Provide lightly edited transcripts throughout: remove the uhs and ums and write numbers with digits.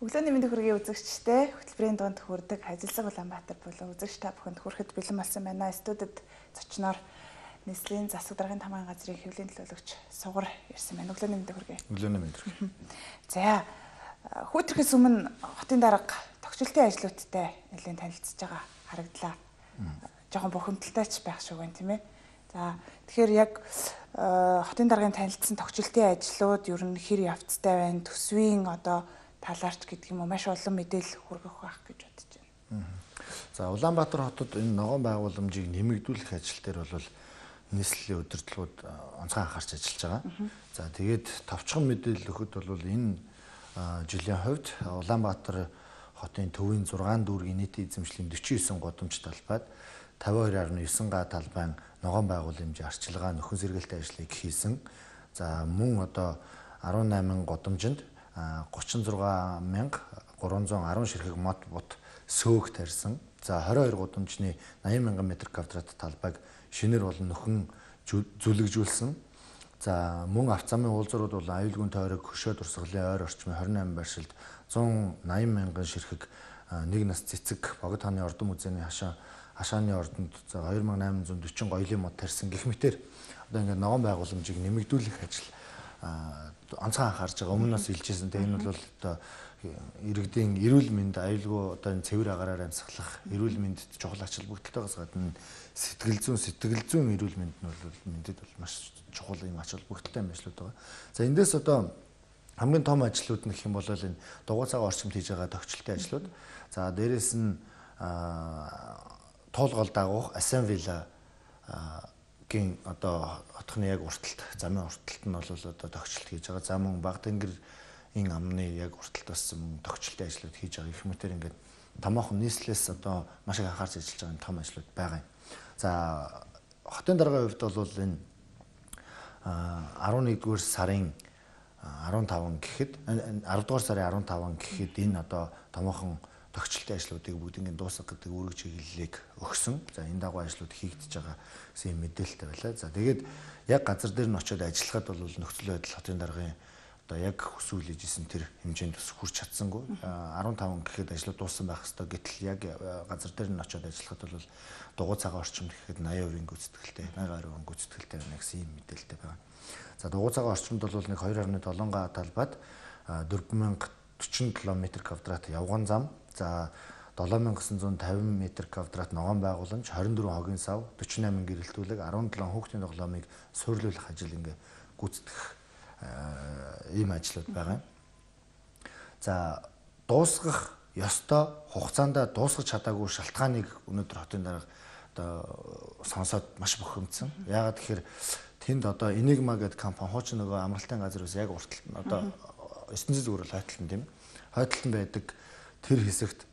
Өглөөний мэндийг хүргэе үзэгчтэй. Хөтөлбөрийн дунд хүрдэг Ажилсаг Улаанбаатар болон үзэгч та бүхэнд хүрэхэд бэлэн болсон байна. Студид зочноор Нийслэлийн засаг даргын тамгын газрын хэвлэлийн төлөөлөгч Сугар ирсэн байна. Өглөөний мэндийг хүргэе. Өглөөний мэнд хүргэе. За, хүүтрхээс өмнө хотын дарга тогтчлтын ажлуудтай нэлээд танилцж байгаа харагдлаа. Жохон бухимдалтай ч байх шиг байна, тийм ээ. За, тэгэхээр яг хотын даргын танилцсан тогтчлтын ажлууд ер нь хэр явцтай байна? Төсвийн одоо талаарч гэдэг юм уу маш олон мэдээлэл хүргэх байх гэж бодож байна. За, Улаанбаатар хотод энэ ногоон байгууламжийг нэмэгдүүлэх ажил дээр бол нийслэлийн удирдлагууд онцгой анхаарч ажиллаж байгаа. За, тэгээд товчхон мэдээлэл өгөхөд бол энэ жилийн хувьд Улаанбаатар хотын төвийн 6 дүүргийн нийтийн эзэмшлийн 49 гудамж талбайд 52.9 га талбайн ногоон байгууламжийн арчилгаа нөхөн сэргээлтийн ажлыг хийсэн. За, мөн одоо 18 гудамжинд 36,310 ширхэг мод бут сөөх тарьсан. За, 22 гудамжны 80,000 м2 талбайг шинээр болон нөхөн зүлэгжүүлсэн. За, мөн авто замын уулзрууд бол аюулгүй тойрог хөшөө дурсгалын ойр орчмын 28 байршилд 180,000 ширхэг нэг нас цэцэг богд хааны ордон музейний хашааны ордонд 2840 гоёлын мод тарьсан гэх мэтэр одоо ингээд ногоон байгууламжийг нэмэгдүүлэх ажил онцгой анхаарч байгаа. Өмнө нь илжсэн. Тэгээ энэ бол одоо иргэдийн эрүүл мэнд аюулгүй одоо энэ цэвэр агаараар амьсгалах эрүүл мэндэд чухал ач холбогдолтойгоос гадна сэтгэл зүйн эрүүл мэнд нь бол мэндэд бол маш чухал юм ач холбогдолтой юм ажлууд байгаа. За, эндээс одоо хамгийн том ажлууд нь гэх юм бол энэ дугуй цагаан орчимд хийж байгаа тогтчлтын ажлууд. За, дээрэс нь туулгал дагуух Асан вилла гин одоо хотхны яг урталт замын урталт нь бол одоо тогтчлт хийж байгаа. За, мөн Багтангэрийн амны яг урталт бас тогтчлтын ажлууд хийж байгаа. Их мэтэр ингээд томоохон нийслэлээс одоо маш их анхаарч ажиллаж байгаа том ажлууд байгаа юм. За, хотын даргын хувьд бол энэ 11-р сарын 15 гэхэд 10-р сарын 15 гэхэд энэ одоо томоохон тогтчлтын ажлуудыг бүгднийг дуусгах гэдэг үүрэг чиглэлийг өгсөн. За, энэ дагуу ажлууд хийгдэж байгаа гэсэн мэдээлэлтэй байлаа. За, тэгээд яг газар дээр нь очиод ажиллахад бол нөхцөл байдал хотын даргын одоо яг хүсвэл ижсэн тэр хэмжээнд хүрч чадсангүй. 15 гэхэд ажлууд дууссан байх хэвээр. Гэтэл яг газар дээр нь очиод ажиллахад бол дугуй цагаан орчимд гэхэд 80% гүйцэтгэлтэй, 80% гүйцэтгэлтэй байна гэсэн юм мэдээлэлтэй байна. За, дугуй цагаан орчимд бол нэг 2.7 га талбайд 4040 км2 явган зам. За, 7950 м2 ногоон байгууламж, 24 хогийн сав, 48 гэрэлтүүлэг, 17 хүүхдийн тоглоомыг суйрлуулах ажил ингээ гүйцэтгэх ийм ажлууд байгаа. За, дуусгах ёстой хугацаанд дуусгаж чадаагүй шалтгааныг өнөөдөр хотын дарга одоо сонсоод маш бухимдсан. Яагаад тэгэхээр тэнд одоо Enigma гэдэг компани хуучин нөгөө амралтын газраас яг урталт нь одоо 9 зүгээр л хойтлон тийм хойтлон байдаг тэр хэсэгт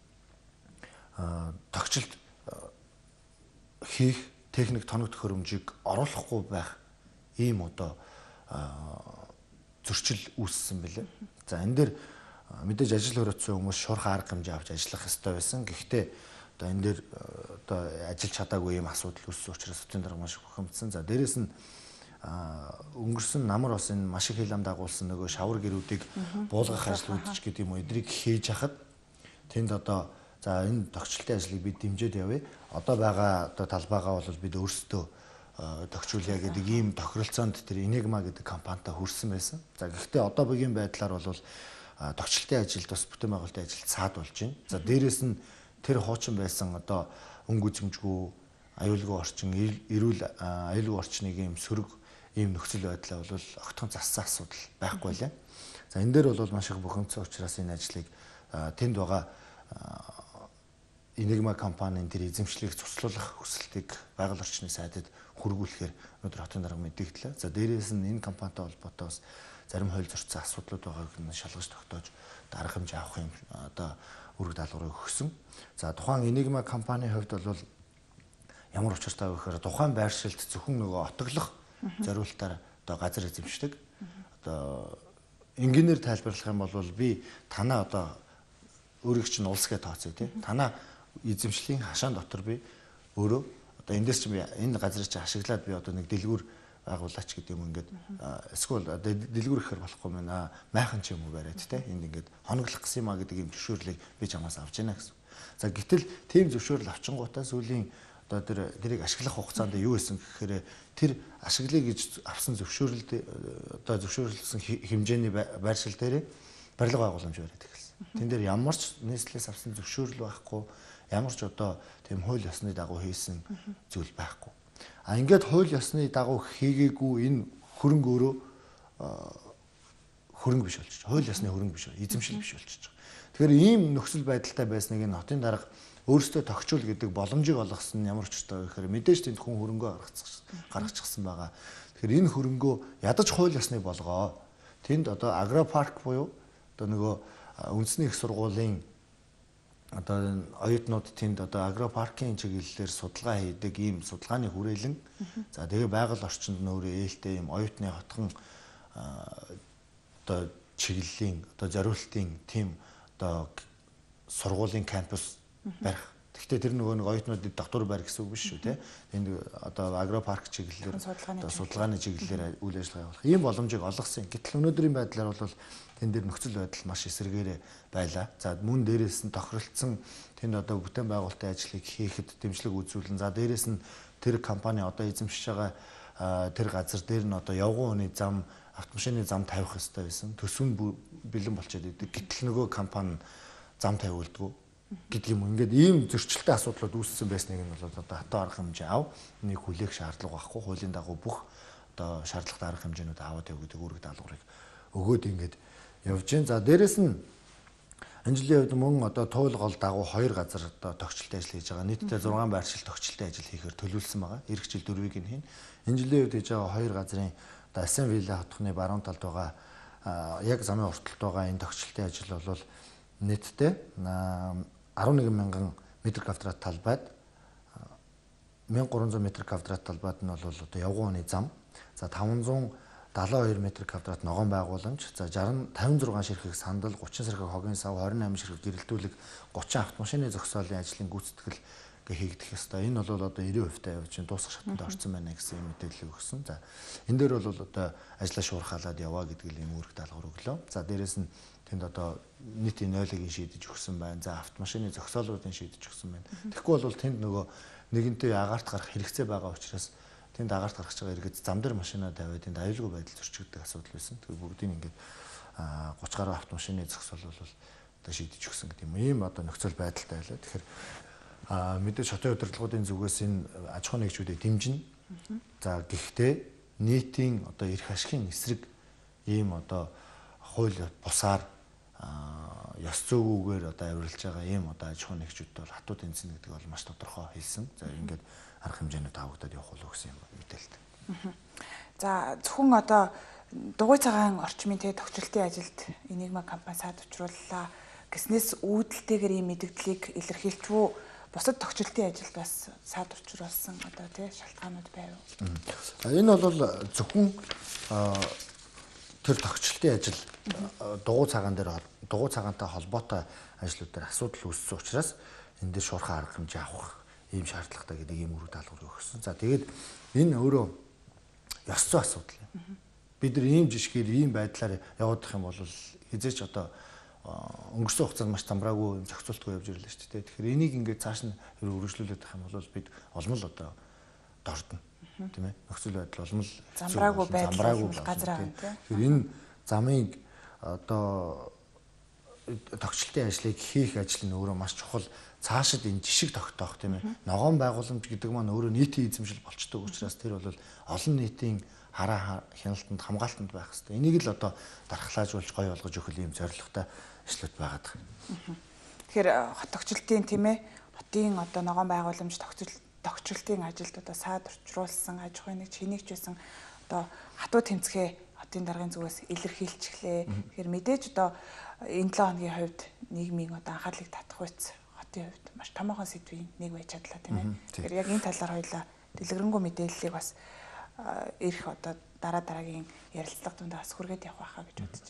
тогтчлт хийх техник тоног төхөөрөмжийг оруулахгүй байх ийм одоо зөрчил үүссэн бэлээ. За, энэ дээр мэдээж ажил хөрөөцсөн хүмүүс шуурхай арга хэмжээ авч ажиллах ёстой байсан. Гэхдээ одоо энэ дээр одоо ажиллаж чадаагүй ийм асуудал үүссэн учраас хотын дарга маш бухимдсан. За, дээрэс нь өнгөрсөн намар бас энэ маш их хил ам дагуулсан нөгөө шавар гэрүүдийг буулгах ажлууд ч гэдэг юм уу эдрийг хийж хахад тэнд одоо за энэ тогтчлтын ажлыг бид дэмжиж явъя. Одоо байгаа одоо талбайгаа бол бид өөрсдөө тогтчуулъя гэдэг ийм тохиролцоонд тэр Enigma гэдэг компанитай хүрсэн байсан. За, гэхдээ одоо багийн байдлаар бол тогтчлтын ажилд бас бүтээн байгуулалтын ажилд цаад болж байна. За, дээрэс нь тэр хуучин байсан одоо өнгө үзэмжгүй аюулгүй орчин аюулгүй орчныг ийм сөрөг ийм нөхцөл байдлаа бол огтхон зассан асуудал байхгүй лээ. За, энэ дээр бол маш их бухимдсан учраас энэ ажлыг тэнд байгаа Enigma компанийн тэр эзэмшлийг цуцлуулах хүсэлтийг байгаль орчны сайдад хүргүүлэхээр өнөөдөр хотын дарга мэдээлэлээ. За, дээрээс нь энэ компанитай холбоотой бас зарим хууль зөрчсөн асуудлууд байгааг нь шалгаж тогтоож арга хэмжээ авах юм одоо үүрэг даалгаврыг өгсөн. За, тухайн Enigma компанийн хувьд бол ямар учиртай вэ гэхээр тухайн байршилд зөвхөн нөгөө отоглох зориултаар одоо газар эзэмшдэг. Одоо инженеэр тайлбарлах юм бол би танаа одоо өөрийг чинь улс гэж тооцъё тий. Танаа эзэмшлийн хашаан дотор би өөрөө одоо эндээс чи би энэ газрыг чи ашиглаад би одоо нэг дэлгүүр байгуулаач гэдэг юм ингээд эсвэл дэлгүүр ихээр болохгүй мэн майхан ч юм уу бариад те энд ингээд хоноглох гэсэн юм а гэдэг юм зөвшөөрлийг би чамаас авч яана гэсэн. За гэтэл тийм зөвшөөрөл авчингуудаа сүүлийн одоо тэрийг ашиглах хугацаанд юу исэн гэхээр тэр ашиглая гэж авсан зөвшөөрлөд одоо зөвшөөрлсөн хэмжээний байршил дээр барилга байгууламж бариад эхэлсэн. Тэн дээр ямар ч нийслэлээс авсан зөвшөөрөл байхгүй, ямар ч одоо тийм хууль ёсны дагуу хийсэн зүйл байхгүй. А ингээд хууль ёсны дагуу хийгээгүй энэ хөрөнгө өөрөө хөрөнгө биш болчих. Хууль ёсны хөрөнгө биш, эзэмшил биш болчих. Тэгэхээр ийм нөхцөл байдалтай байсныг энэ хотын дарга өөрсдөө тогтчул гэдэг боломжийг олгосон нь ямар ч өстой вэ гэхээр мэдээж тэнд хүн хөрөнгөө гаргачихсан байгаа. Тэгэхээр энэ хөрөнгөө ядаж хууль ёсны болгоо. Тэнд одоо агропарк буюу одоо нөгөө үндэсний их сургуулийн одоо оюутнууд тэнд одоо агропаркийн чиглэлээр судалгаа хийдэг ийм судалгааны хүрээлэн за тэгээ байгаль орчинд нөөрэ ээлтэй ийм оюутны хотхон одоо чиглэлийн одоо зориултын тийм одоо сургуулийн кампус барих. Гэхдээ тэр нөгөө нэг оюутнуудад доктор барих гэсэн үг биш шүү те. Энд одоо агропарк чиглэлээр судалгааны чиглэлээр үйл ажиллагаа явуулах ийм боломжийг олгосон. Гэтэл өнөөдрийн байдлаар бол тэн дээр нөхцөл байдал маш эсэргээрээ байлаа. За мөн дээрээс нь тохиролцсон тэнд одоо бүтээн байгуулалтын ажлыг хийхэд дэмжлэг үзүүлэн за дээрээс нь тэр компани одоо эзэмшиж байгаа тэр газар дээр нь одоо явган хүний зам автомашины зам тавих хэрэгтэй байсан. Төсөв нь бэлэн болчиход идэв. Гэтэл нөгөө компани зам тавиулдаггүй гэдэг юм. Ингээд ийм зөрчилтэй асуудлууд үүссэн байсныг нь бол одоо хатуу арга хэмжээ ав. Энийг хүлээх шаардлага байхгүй. Хуулийн дагуу бүх одоо шаардлагатай арга хэмжээнүүд аваад яв гэдэг үүрэг даалгаврыг өгөөд ингээд явж гин. За дээрэс нь энэ жилийн хувьд мөн одоо туйл гол дагуу 2 газар одоо тогтчлолтой ажил хийж байгаа. Нийтдээ 6 байршил тогтчлолтой ажил хийхээр төлөвлөсөн байгаа. Ирэх жил 4-ийг нь хийн. Энэ жилийн хувьд хийж байгаа 2 газрын одоо Асан вилла хотхны баруун талд байгаа яг замын урталт байгаа энэ тогтчлолтой ажил бол нийтдээ 11,000 м2 талбайд 1300 м2 талбайд нь бол одоо явган хүний зам. За 572 м2 ногоон байгууламж. За 56 ширхэг сандал, 30 сархаг хогийн сав, 28 ширхэг гэрэлтүүлэг, 30 автомашины зогсоолын ажлын гүйцэтгэл хийгдэх ёстой. Энэ бол одоо 90% явж чинь дуусах шатанд орсон байна гэсэн мэдээлэл өгсөн. За энэ дээр бол одоо ажлаа шуурхалаад яваа гэдэг ийм үүрэг даалгавар өглөө. За дээрэс нь тэнд одоо нийтийн нойлыг шийдэж өгсөн байна. За автомашины зогсоолуудыг шийдэж өгсөн байна. Тэгэхгүй бол тэнд нөгөө нэгэнтээ агаарт гарах хэрэгцээ байгаа учраас тэнд агаарт гаргаж байгаа иргэд зам дээр машинаа тавиад тэнд аюулгүй байдал зөрчигдөх асуудал байсан. Тэгээ бүгдийг ингээд 30 гаруй автомашины зогсоол бол одоо шийдэж өгсөн гэдэг юм. Ийм одоо нөхцөл байдалтай байлаа. Тэгэхээр мэдээж хотын удирдлагуудын зүгээс энэ аж ахуйн нэгжүүдийг дэмжинэ. За гэхдээ нийтийн одоо эрх ашигын эсрэг ийм одоо хууль бусаар ёс зүйгээр одоо авирлж байгаа ийм одоо аж ахуйн нэгжүүд бол хатуу тэнцэнэ гэдэг бол маш тодорхой хэлсэн. За ингээд арга хэмжээнүүд авагдаад явах болов гэсэн юм мэдээлэл. За зөвхөн одоо дугуй цагаан орчмын тогтчлолтын ажилд Enigma компани саад учрууллаа гэснээс үүдэлтэйгээр ийм мэдгдлийг илэрхийлчихв. Бусад тогтчлолтын ажилд бас саад учруулсан одоо шалтгаанууд байв. Энэ бол зөвхөн тэр тогтчлолтын ажил дугуй цагаан дээр дугуй цагаантай холбоотой ажлууд дээр асуудал үүссэн учраас энэ дээр шуурхай арга хэмжээ авах ийм шаардлагатай гэдэг ийм үүрэг даалгавар өгсөн. За тэгээд энэ өөрөө ёс зүйн асуудал юм. Бид нар ийм жишгээр ийм байдлаар явагдах юм бол хизээч одоо өнгөрсөн хугацаанд маш замбраагүй зохицуултгүй явж ирлээ шүү дээ. Тэгэхээр энийг ингээд цааш нь үргэлжлүүлээд авах юм бол бид олмол одоо дордно. Тийм ээ. Нөхцөл байдал олмол замбраагүй байдал газар байна. Тэгэхээр энэ замыг одоо тогтчлолтын ажлыг хийх ажил нь өөрөө маш чухал. Цаашид энэ жишг тогтоох тийм ээ. Ногоон байгууламж гэдэг маань өөрөө нийтийн эзэмшил болчтой учраас тэр бол олон нийтийн хараа хяналтанд хамгаалтанд байх хэрэгтэй. Энийг л одоо дархлаажуулж гоё болгож өгөх юм зорилготой ажлууд байгаад байна. Тэгэхээр хот тогтчлолтын тийм ээ хотын одоо ногоон байгууламж тогтчлолтын ажилд одоо саад учруулсан аж ахуйн нэгж хэнийгч байсан одоо хатуу тэмцэхээ хотын даргын зүгээс илэрхийлчихлээ. Тэгэхээр мэдээж одоо энэ 7 хоногийн хувьд нийгмийн одоо анхаарлыг татах үйц хотын хувьд маш томоохон сэдвийн нэг байж чадлаа тийм ээ. Тэгэхээр яг энэ талаар хоёлаа дэлгэрэнгүй мэдээллийг бас ирэх одоо дараагийн ярилцлага дундаа бас хүргээд явах байхаа гэж бодож байна.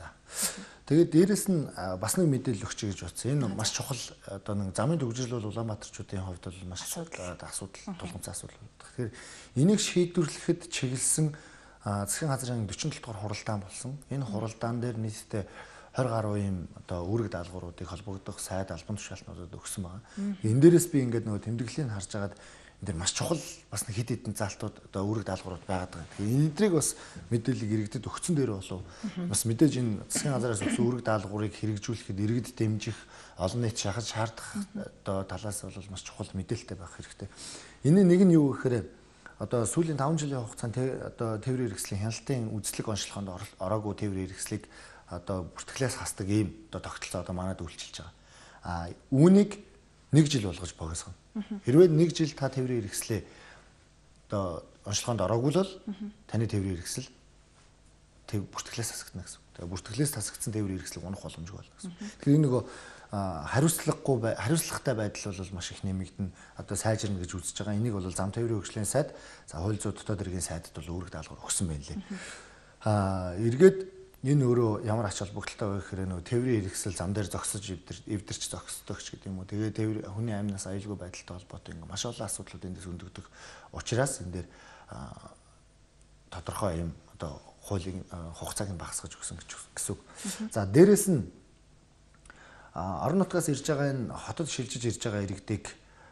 Тэгээд дээрэс нь бас нэг мэдээлэл өгч гэж бодсон. Энэ маш чухал одоо нэг замын төвжирэл бол Улаанбаатарчуудын хувьд бол маш асуудал тулгымцсан асуудал. Тэгэхээр энийг шийдвэрлэхэд чиглэсэн засгийн газрын 47 дугаар хуралдаан болсон. Энэ хуралдаан дээр нийтдээ 20 гаруй юм одоо үүрэг даалгавруудыг холбогдох сайд албан тушаалтнуудад өгсөн байгаа. Энэ дээрээс би ингээд нөгөө тэмдэглэлийг харж агаад энэ дэр маш чухал бас нэг хэд хэдэн заалтууд одоо үүрэг даалгаврууд байгаад байгаа. Тэгэхээр энийг бас мэдээлэл иргэдэд өгсөн дээр болов бас мэдээж энэ засгийн газраас өгсөн үүрэг даалгаврыг хэрэгжүүлэхэд иргэд дэмжих олон нийт шахаж шаардах одоо талаас бол маш чухал мэдээлэлтэй байх хэрэгтэй. Энэ нэг нь юу гэхээр одоо сүүлийн 5 жилийн хугацаанд одоо тээврийн хэрэгслийн хяналтын үзлэг онцлогоонд ороогүй тээврийн хэрэгслийг одоо бүртгэлээс хасдаг ийм одоо тогтолцоо одоо манайд үйлчилж байгаа. Үүнийг 1 жил болгож богиосгоно. Хэрвээ 1 жил та тээврийн хэрэгслээ одоо онцлогоонд ороогүй бол таны тээврийн хэрэгсэл бүртгэлээс хасагдана гэсэн. Тэгээ бүртгэлээс хасагдсан тээврийн хэрэгслийг унах боломжгүй болно гэсэн. Тэгэхээр энэ нөгөө хариуцлагатай байдал бол маш их нэмэгдэн одоо сайжирна гэж үзэж байгаа. Энийг бол зам тээврийн хөгжлийн сайд, за хууль зүйн дотоод иргэн сайдд бол үүрэг даалгавар өгсөн байна лээ. Эргээд энэ өөрөө ямар ач холбогдолтой вэ гэхээр нөгөө тээврийн хэрэгсэл зам дээр зогсож эвдэрч зогсдог ч гэдэг юм уу. Тэгээ тээврийн хүний амнаас аюулгүй байдалтай холбоотой ингээ маш олон асуудлууд эндээс өндөгдөх учраас энэ дээр тодорхой юм одоо хуулийн хугацааг нь багасгаж өгсөн гэсэн үг. За дээрэс нь орон нутгаас ирж байгаа энэ хотод шилжиж ирж байгаа иргэдийг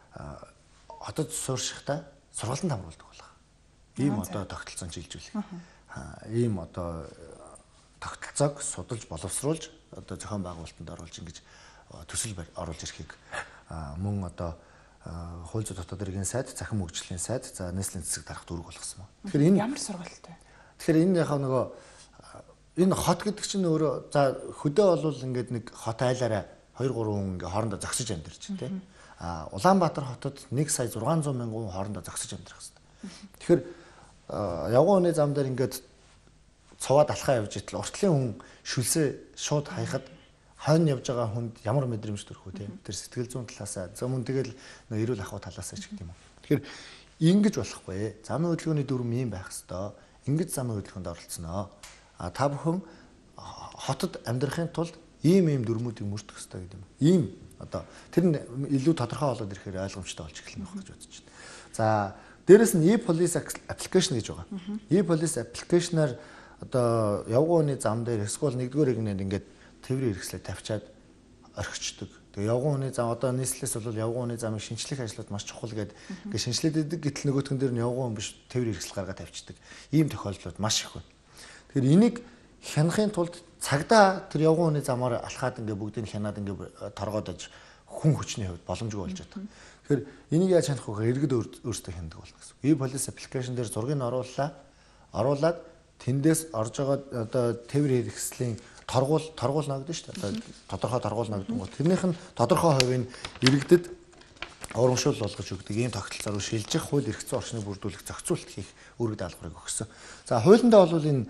хотод сууршихтаа сургалтанд хамруулдаг болох. Ийм одоо тогтолцоон шилжүүлэх. Ийм одоо тогтолцоог судалж боловсруулж одоо зохион байгуулалтанд оруулж ингэж төсөл оруулж ирэхийг мөн одоо хууль зүйн дотоод иргэн сайд, захин хөгжлийн сайд, за нийслэлийн цэцэг дарахт үүрэг болгосон байна. Тэгэхээр энэ ямар сургалт вэ? Тэгэхээр энэ яхаа нөгөө энэ хот гэдэг чинь өөрөө за хөдөө болвол ингээд нэг хот айлаараа 2 3 хүн ингээ хоорондоо зогсож амьдарч тийм. Улаанбаатар хотод 1,600,000 хүн хоорондоо зогсож амьдрах хэрэгтэй. Тэгэхээр явган хүний зам дээр ингээд цуваад алхаа явж итэл уртлын хүн шүлсээ шууд хаяхад хойно явж байгаа хүнд ямар мэдрэмж төрөх вэ тийм. Тэр сэтгэл зүйн талаасаа зөвмөн тэгэл эрүүл ахуй талаасаа ч гэдэг юм уу. Тэгэхээр ингэж болохгүй. Замын хөдөлгөөний дүрм юм байх хэвээр. Ингэж замын хөдөлгөөнд оролцсноо. Та бүхэн хотод амьдрахын тулд ийм дүрмүүдийг мөрдөх хэрэгтэй гэдэг юм. Ийм одоо тэр нь илүү тодорхой болоод ирэхээр ойлгомжтой болж эхэлнэ байх гэж бодож байна. За дээрэс нь e-police application гэж байгаа. E-police application-аар одоо явган хүний зам дээр эсвэл 1-р игнэд ингээд тээврийн хэрэгслээ тавьчаад орхичдөг. Тэгээ явган хүний зам одоо нийслэлээс бол явган хүний замыг шинчлэх ажлууд маш чухал гэдэг. Ингээд шинчлээд идэг гэтэл нөгөөтгөн дээр нь явган хүн биш тээврийн хэрэгсэл гаргаад тавьчихдаг. Ийм тохиолдлууд маш их байна. Тэгэхээр энийг хянахын тулд цагдаа тэр явган хүний замаар алхаад ингээ бүгдийг хянаад ингээ торгоодож хүн хүчний хувьд боломжгүй болж байгаа. Тэгэхээр энийг яаж хянах вэ? Иргэд өөрсдөө хяндаг болно гэсэн. E-police application дээр зургийг оруулаад тэндээс орж байгаа одоо тээврийн хэрэгслийн торгуулна гэдэг шүү дээ. Одоо тодорхой торгуулна гэдэг нь тэрнийх нь тодорхой хувийн иргэдэд урамшуул болгож өгдөг ийм тогтолцоор шилжих хууль эрх зүйн орчныг бүрдүүлэх зохицуулт хийх үүрэг даалгаврыг өгсөн. За хуулиндаа бол энэ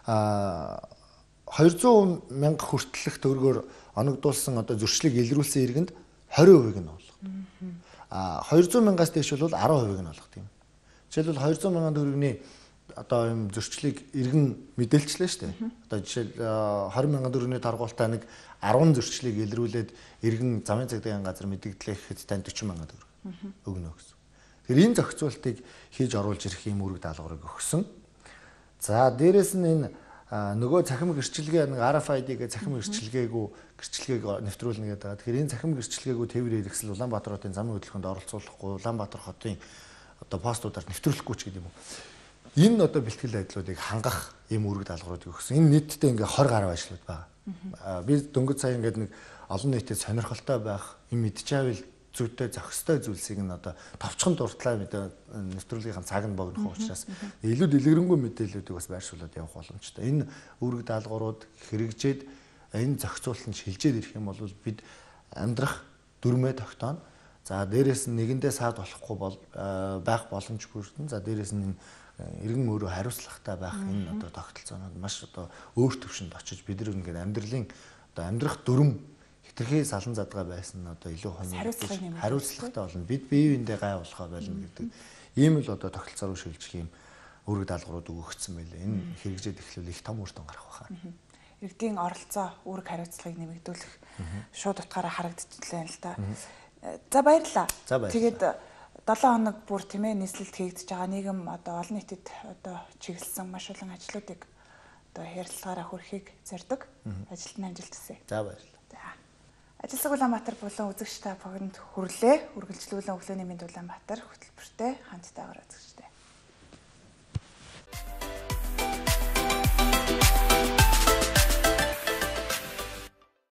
200,000 хүртэлх төгрөгөөр оногдуулсан одоо зөрчлийг илрүүлсэн иргэнд 20% нь олгох. 200,000-аас дээш бол 10% нь олгох тийм. Жишээлбэл 200,000 төгрөгийн одоо юм зөрчлийг иргэн мэдээлчлээ шүү дээ. Одоо жишээл 20,000 төгрөгийн торгуултаа нэг 10 зөрчлийг илрүүлээд иргэн замын цагдаагийн газар мэдэгдлээ гэхэд тань 40,000 төгрөг өгнө гэсэн. Тэгэхээр энэ зохицуултыг хийж оруулж ирэх юм үүрэг даалгаврыг өгсөн. За дээрэс нь энэ нөгөө цахим гэрчлэгээ нэг RFID гэх цахим гэрчлэгээг нэвтрүүлнэ гэдэг. Тэгэхээр энэ цахим гэрчлэгээгөө тээврийн хэрэгсэл Улаанбаатар хотын замын хөдөлгөөнд оролцуулахгүй, Улаанбаатар хотын одоо постуудаар нэвтрүүлэхгүй ч гэдэг юм уу. Энэ одоо бэлтгэл байдлуудыг хангах ийм үүрэг даалгавруудыг өгсөн. Энэ нийтдээ ингээ 20 гаруй ажлууд байгаа. Би дөнгөж сая ингээд нэг олон нийтэд сонирхолтой байх, юм мэдчихэвэл зүйтэй зохистой зүйлсийг нь одоо товчхон дуртлаа нэвтрүүлгийнхаа цаг нь богинох учраас илүү дэлгэрэнгүй мэдээллүүдийг бас байршуулад явах боломжтой. Энэ үүрэг даалгаврууд хэрэгжээд энэ зохицуултанд шилжээд ирэх юм бол бид амьдрах дүрмээ тогтооно. За дээрэс нь нэгэндээ саад болохгүй байх боломж бүрдэн. За дээрэс нь иргэн өөрөө хариуцлагатай байх энэ одоо тогтолцоонууд маш одоо өөр төвшөнд очиж бид нар ингээд амьдралын одоо амьдрах дүрм хитрхи салан задгаа байсан нь одоо илүү хариуцлагатай болно. Бид бие биендээ гай болохоо болно гэдэг. Ийм л одоо тогтолцоо руу шилжих юм үүрэг даалгаврууд өгөгдсөн байлээ. Энэ хэрэгжээд эхлүүл их том үр дүн гарах байхаа. иргэдийн оролцоо, үүрэг хариуцлагыг нэмэгдүүлэх шууд утгаараа харагдчихлаа л да. За баярлалаа. Тэгээд 7 хоног бүр тийм ээ нийслэлд хийгдэж байгаа нийгэм одоо олон нийтэд одоо чиглэсэн маш олон ажлуудыг одоо ярилцлагаараа хүрхийг зорддог. Ажилтны амжилт хүсье. За баярлалаа. За. Ажилсаг Улаанбаатар болон үзэгч та бүхэнд хүрлээ. Үргэлжлүүлэн өглөөний мэнд Улаанбаатар хөтөлбөртэй хамттайгаар үзэгчтэй.